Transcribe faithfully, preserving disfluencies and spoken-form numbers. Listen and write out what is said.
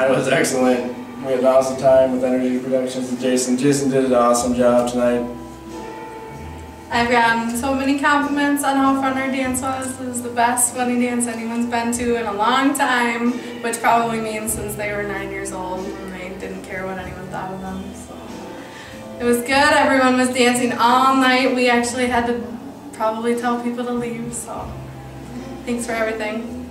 It was excellent. We had an awesome time with Energy Productions and Jason. Jason did an awesome job tonight. I've gotten so many compliments on how fun our dance was. It was the best funny dance anyone's been to in a long time, which probably means since they were nine years old and they didn't care what anyone thought of them. So it was good. Everyone was dancing all night. We actually had to probably tell people to leave, so thanks for everything.